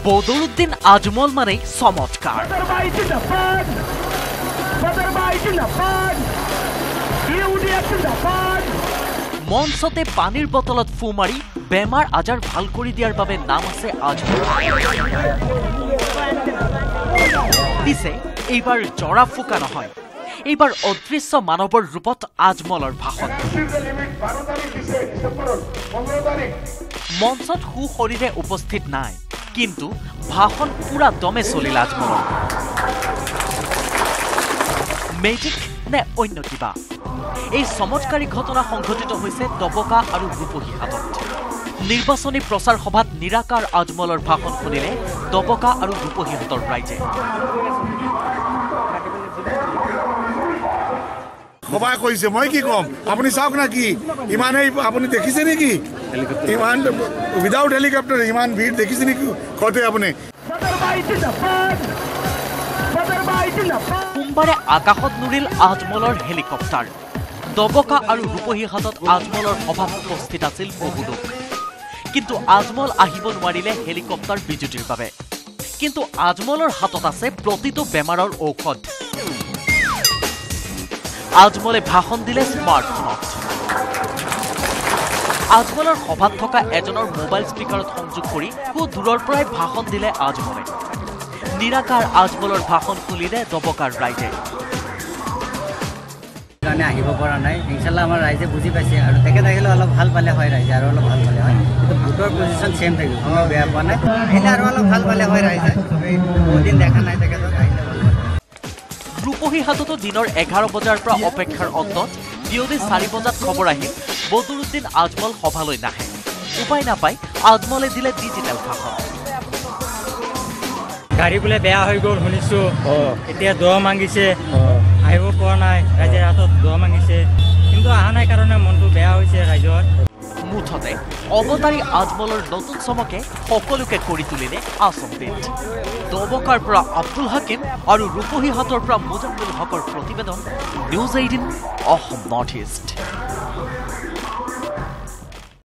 বদৰুদ্দিন আজমল মানে চমৎকাৰ। মঞ্চতে পানীৰ বটলত ফু মাৰি বেমাৰ আজাৰ ভাল কৰি দিয়াৰ বাবে নাম আছে আজমল। পিছে এইবাৰ জৰা ফুকা নহয়, এইবাৰ অদৃশ্য মানৱৰ ৰূপত আজমলৰ ভাষণ। মঞ্চত সুশৰীৰে উপস্থিত নাই, কিন্তু ভাষণ পুৰা দমে চলিল আজমলৰ। মেজিক নে অন্য কিবা? এই চমৎকাৰী ঘটনা সংঘটিত হৈছে দবকা আৰু ৰূপহীহাটত। নিৰ্বাচনী প্ৰচাৰ সভাত নিৰাকাৰ আজমলৰ ভাষণ শুনিলে দবকা আৰু ৰূপহীহাটৰ ৰাইজে। সবাই কৈছে, মই কি কম, আপুনি চাওক না কি ইমানেই আপুনি দেখিছে নেকি? ইমান উইদাউট হেলিকপ্টাৰ ইমান ভিৰ দেখিছে নেকি? কতে আপুনি সোমবাৰে আকাশত নুৰিল আজমলৰ হেলিকপ্টাৰ। দবকা আৰু ৰূপহীহাটত আজমলৰ সভাত উপস্থিত আছিল বহু লোক, কিন্তু আজমল আহিব নোৱাৰিলে হেলিকপ্টাৰ বিজুতিৰ বাবে। কিন্তু আজমলৰ হাতত আছে প্ৰতিটো বেমাৰৰ ঔষধ। আজমলে ভাষণ দিলে স্মাৰ্টফোনত। আজমলৰ সভাত থকা এজনৰ মোবাইল স্পিকাৰত সংযোগ কৰি খুব দূৰৰ পৰাই ভাষণ দিলে আজমলে। নিৰাকাৰ আজমলৰ ভাষণ শুনিলে দবকাৰ ৰাইজে। আহিব পৰা নাই, ইনশাল্লাহ আমাৰ ৰাইজে বুজি পাইছে আৰু তেখেত আহিলে অলপ ভাল পালে হয়, ৰাইজে আৰু অলপ ভাল পালে হয়। কিন্তু ভোটৰ পজিশ্যন ছেম থাকিব, কোনো বেয়া পোৱা নাই। আহিলে আৰু অলপ ভাল পালে হয় ৰাইজে, বহুত দিন দেখা নাই তেখেতক, আহিলে ভাল পালে। ৰূপহীহাটতো দিনৰ 11 বজাৰ পৰা অপেক্ষাৰ অন্তত বিয়লি 4 বজাত খবৰ আহিল বদৰুদ্দিন আজমল সভালৈ নাহে। উপায় নাপায় আজমলে দিলে ডিজিটেল ভাষণ। গাড়ী বোলে বেয়া হৈ গ'ল শুনিছো, এতিয়া দোৱা মাগিছে, আহিব পৰা নাই, ৰাইজে হাতত দোৱা মাগিছে, কিন্তু অহা নাই কাৰণে মনটো বেয়া হৈছে ৰাইজৰ। মুঠতে অৱতাৰী আজমলৰ নতুন চমকে সকলোকে কৰি তুলিলে আচম্বিত। দবকাৰ পৰা আব্দুল হাকিম আৰু ৰূপহীহাটৰ পৰা মুজাম্মিল হকৰ প্ৰতিবেদন, নিউজ 18 অসম নৰ্থ ইষ্ট।